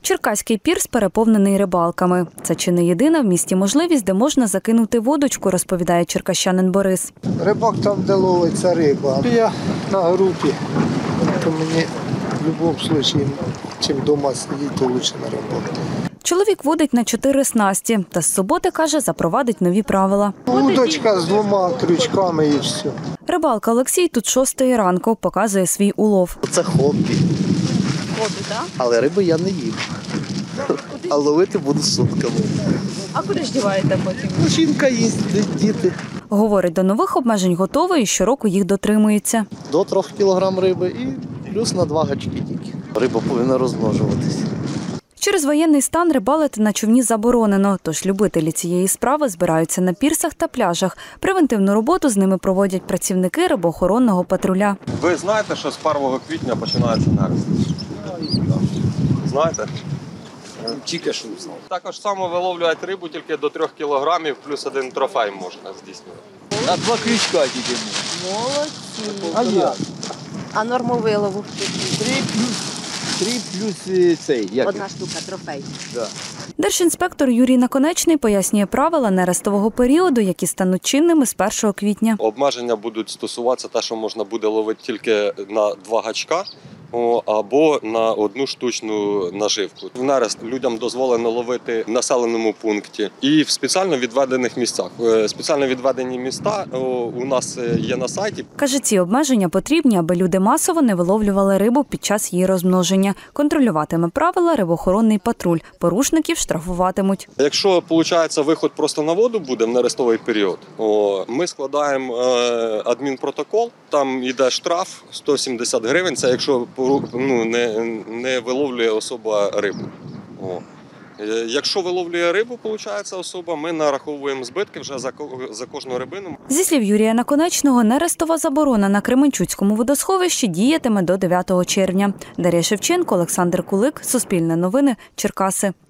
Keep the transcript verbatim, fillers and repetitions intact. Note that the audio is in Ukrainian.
Черкаський пірс переповнений рибалками. Це чи не єдина в місті можливість, де можна закинути водочку, розповідає черкащанин Борис. Рибак там, де ловиться риба. Я на групі, то мені в будь-якому випадку, чим вдома сидіти, то краще на рибалці. Чоловік водить на чотири снасті та з суботи, каже, запровадить нові правила. Удочка з двома крючками і все. Рибалка Олексій тут шостої ранку, показує свій улов. Це хобі. Хобі, так? Але риби я не їм. А ловити буду сутками. А куди ж діваєте потім? Ну, жінка їсть, діти. Говорить, до нових обмежень готовий і щороку їх дотримується. До трьох кілограм риби і плюс на два гачки тільки. Риба повинна розмножуватися. Через воєнний стан рибалити на човні заборонено, тож любителі цієї справи збираються на пірсах та пляжах. Превентивну роботу з ними проводять працівники рибоохоронного патруля. Ви знаєте, що з першого квітня починається нерест? Знаєте? Тільки що знав. Також само виловлюють рибу тільки до трьох кілограмів, плюс один трофей можна здійснювати. На два крючка тільки. Молодці. А я? А норму вилову? Три плюс, три плюс цей. Як? Одна штука, трофей. Да. Держінспектор Юрій Наконечний пояснює правила нерестового періоду, які стануть чинними з першого квітня. Обмеження будуть стосуватися те, що можна буде ловити тільки на два гачка або на одну штучну наживку. В нерест людям дозволено ловити в населеному пункті і в спеціально відведених місцях. Спеціально відведені міста у нас є на сайті. Каже, ці обмеження потрібні, аби люди масово не виловлювали рибу під час її розмноження. Контролюватиме правила рибоохоронний патруль. Порушників штрафуватимуть. Якщо, виходить, виход просто на воду буде в нерестовий період, ми складаємо адмінпротокол, там йде штраф сто сімдесят гривень, це якщо ну, не, не виловлює особа рибу. О. Якщо виловлює рибу, виходить, особа, ми нараховуємо збитки вже за, за кожну рибину. Зі слів Юрія Наконечного, нерестова заборона на Кременчуцькому водосховищі діятиме до дев'ятого червня. Дар'я Шевченко, Олександр Кулик, Суспільне новини, Черкаси.